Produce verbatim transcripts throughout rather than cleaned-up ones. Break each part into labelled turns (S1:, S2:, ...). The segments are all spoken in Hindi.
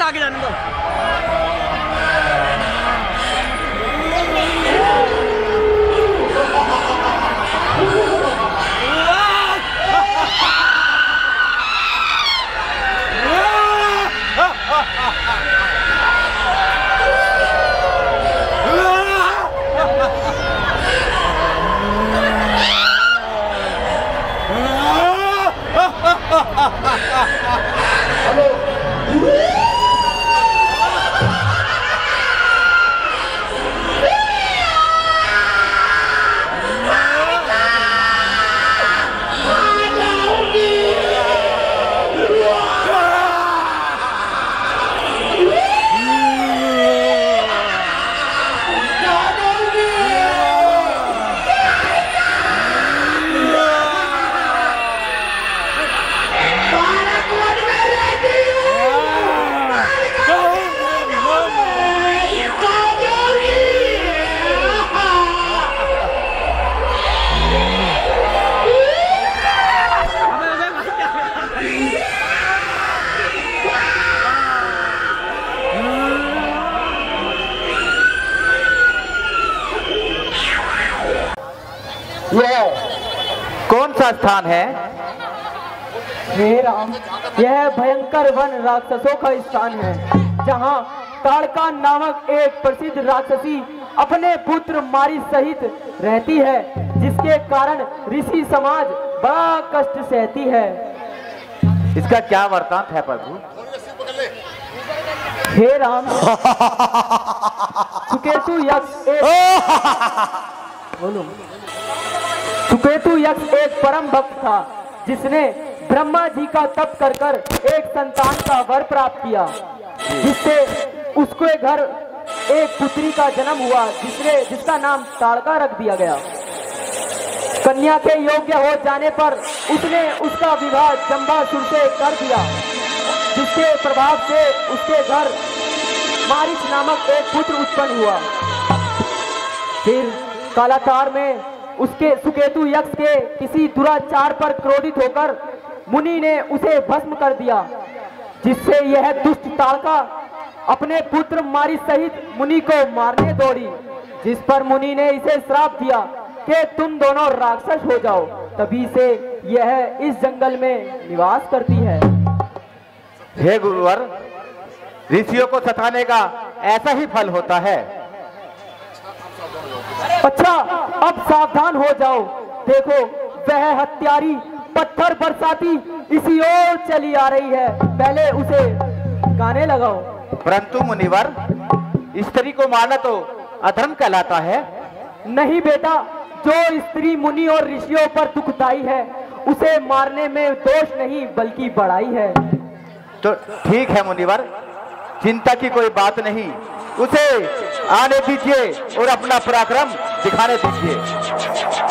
S1: आगे जाने दो।
S2: यह कौन सा स्थान है?
S3: हे राम, यह भयंकर वन राक्षसों का स्थान है, जहाँ ताड़का नामक एक प्रसिद्ध राक्षसी अपने पुत्र मारी सहित रहती है, जिसके कारण ऋषि समाज बड़ा कष्ट सहती है।
S2: इसका क्या वृतांत है प्रभु?
S3: हे राम, सुकेतु यक्ष एक बोलो सुकेतु यक्ष एक परम भक्त था, जिसने ब्रह्मा जी का तप कर कर एक संतान का वर प्राप्त किया, जिससे उसके घर एक पुत्री का जन्म हुआ, जिसने जिसका नाम ताड़का रख दिया गया। कन्या के योग्य हो जाने पर उसने उसका विवाह जंबासुर से कर दिया, जिसके प्रभाव से उसके घर मारीच नामक एक पुत्र उत्पन्न हुआ। फिर कालांतर में उसके सुकेतु यक्ष के किसी दुराचार पर क्रोधित होकर मुनि ने उसे भस्म कर दिया, जिससे यह दुष्ट ताड़का अपने पुत्र मारी सहित मुनि को मारने दौड़ी, जिस पर मुनि ने इसे श्राप दिया कि तुम दोनों राक्षस हो जाओ। तभी से यह इस जंगल में निवास करती है।
S2: हे गुरुवर, ऋषियों को सताने का ऐसा ही फल होता है।
S3: अच्छा, अब सावधान हो जाओ। देखो, वह हत्यारी पत्थर बरसाती इसी ओर चली आ रही है, पहले उसे गाने लगाओ।
S2: परंतु मुनिवर, स्त्री को मारना तो अधर्म कहलाता है।
S3: नहीं बेटा, जो स्त्री मुनि और ऋषियों पर दुखदाई है, उसे मारने में दोष नहीं बल्कि बड़ाई है।
S2: तो ठीक है मुनिवर, चिंता की कोई बात नहीं, उसे आने दीजिए और अपना पराक्रम दिखाने दीजिए।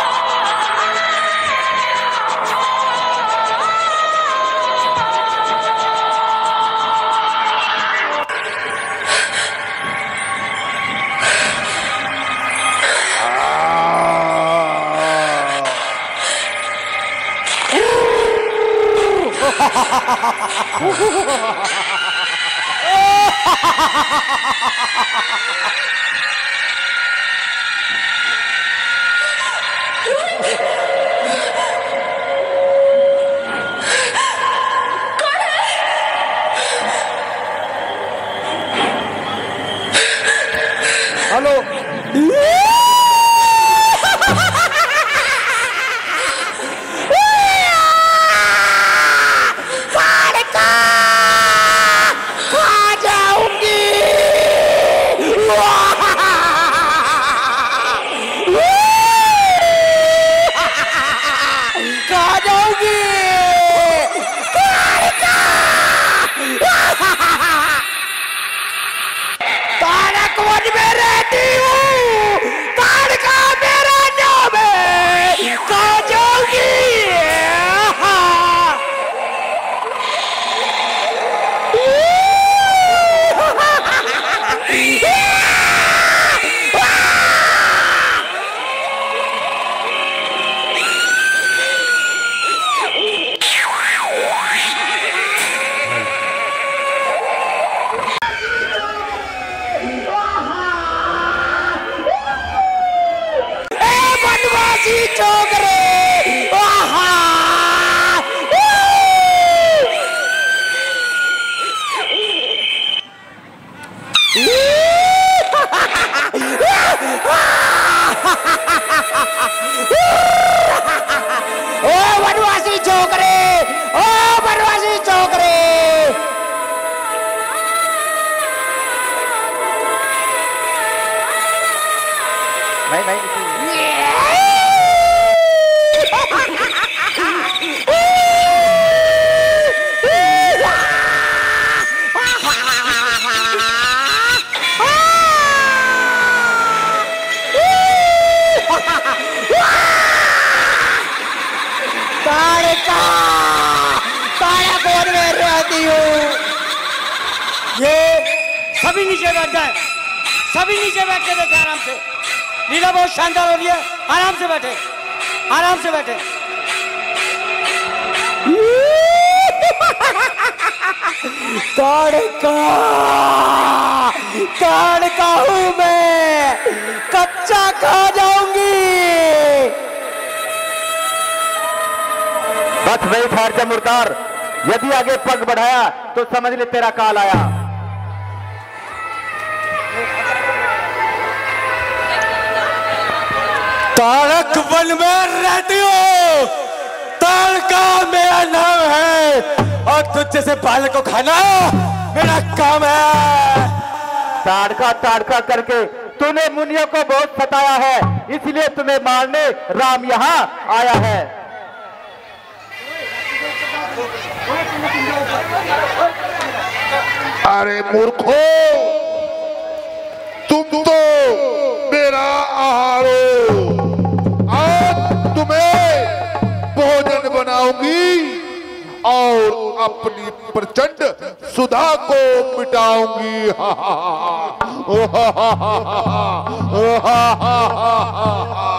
S3: हेलो,
S1: बनवासी छोकरे ओ बनवासी छोकरे ओ बनवासी छोकरे
S2: नहीं नहीं
S1: ये सभी नीचे बैठ जाए, सभी नीचे बैठ के देखे आराम से। लीला बहुत शानदार हो रही है, आराम से बैठे, आराम से बैठे।
S3: ताड़का ताड़का हूं मैं, कच्चा खा जाऊंगी।
S2: बस वही ठहर जा मुर्दार, यदि आगे पग बढ़ाया तो समझ ले तेरा काल आया।
S1: तारक वन में रहती हो, तारका मेरा नाम है और तुझ जैसे बालक को खाना मेरा काम है।
S2: ताड़का ताड़का करके तूने मुनियों को बहुत सताया है, इसलिए तुम्हें मारने राम यहाँ आया है।
S4: अरे मूर्खो, तुम तो मेरा आहार हो। आज तुम्हें भोजन बनाऊंगी और अपनी प्रचंड सुधा को मिटाऊंगी। हा हा हा।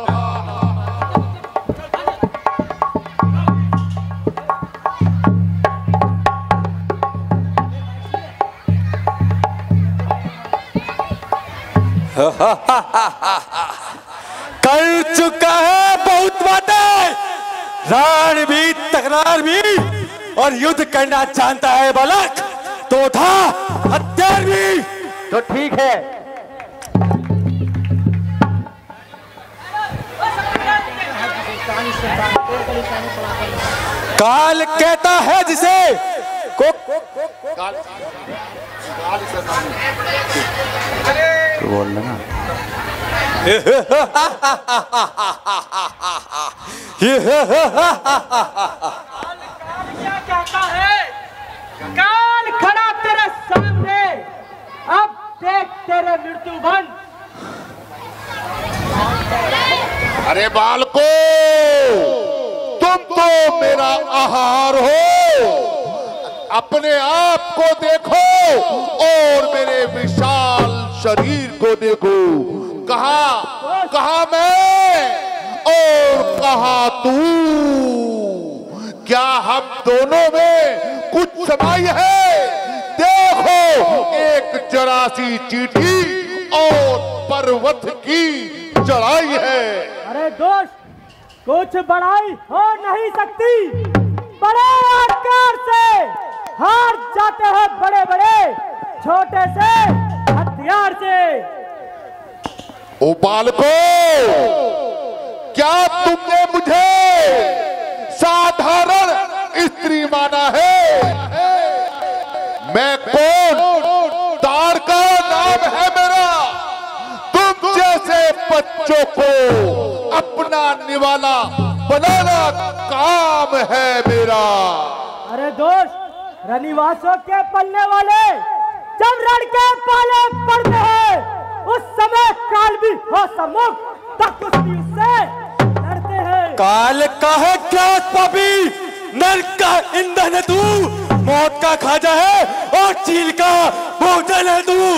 S1: कर चुका है बहुत बातें, राण भी तकरार भी, और युद्ध करना जानता है बालक, तो था हथियार भी।
S2: तो ठीक है,
S1: काल कहता है जिसे को
S2: तो बोल ना।
S3: क्या कहता है? काल खड़ा तेरे सामने, अब देख तेरे मृत्यु बंद।
S4: अरे बालको, तुम तो मेरा आहार हो। अपने आप को देखो और मेरे विशाल शरीर को देखो। कहा कहा मैं और कहा तू, क्या हम दोनों में कुछ समाई है? देखो, एक जरा सी चींटी और पर्वत की चढ़ाई है।
S3: अरे दोस्त, कुछ बड़ाई हो नहीं सकती। बड़े आकार से हार जाते हैं बड़े बड़े, छोटे से हथियार से।
S4: ओ बालको, क्या तुमने मुझे साधारण स्त्री माना है? मैं कौन? ताड़का नाम है मेरा। तुम जैसे बच्चों को अपना निवाला बनाना काम है मेरा।
S3: अरे दोस्त, रनिवासों के पलने वाले जब रण के पाले पड़ते हैं, उस समय काल भी हो सम्मुख, तब कुश्ती उससे लड़ते हैं।
S1: काल का है क्या पापी, नरक का ईंधन है तू, मौत का खाजा है और चील का भोजन है तू।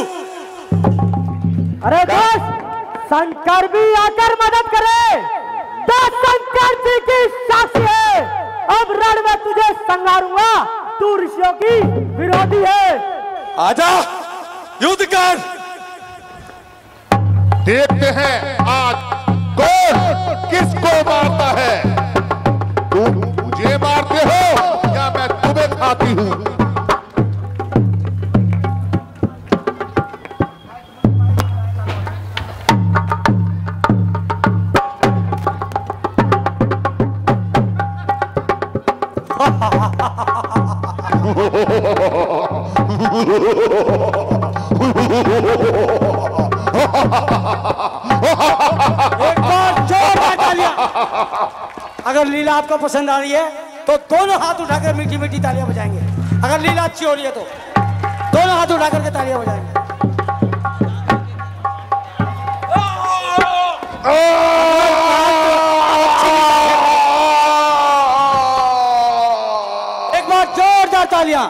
S3: अरे दोस्त, शंकर भी आकर मदद करे, तो शंकर जी की साक्षी है। अब रण में तुझे संगारूंगा, तू ऋषियों की विरोधी है।
S1: आजा, युद्ध कर।
S4: देखते हैं आज कौन को मारता है। तुम मुझे मारते हो या मैं तुम्हें खाती हूं?
S1: एक बार जोरदार तालियां। अगर लीला आपको पसंद आ रही है तो दोनों हाथ उठाकर मीठी मीठी तालियां बजाएंगे। अगर लीला अच्छी हो रही है तो दोनों हाथ उठाकर के तालियां बजाएंगे। एक बार जोरदार तालियां।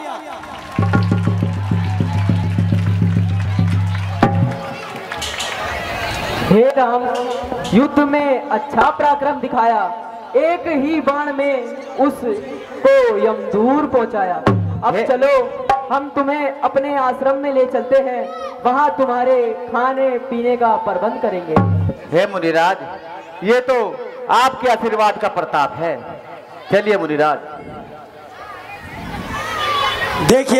S3: हे राम, युद्ध में अच्छा पराक्रम दिखाया, एक ही बाण में उसको यमदूर पहुंचाया। अब
S2: हे-
S3: चलो हम तुम्हें अपने आश्रम में ले चलते हैं, वहां तुम्हारे खाने पीने का प्रबंध करेंगे।
S2: हे मुनिराज, ये तो आपके आशीर्वाद का प्रताप है। चलिए मुनिराज।
S1: देखिए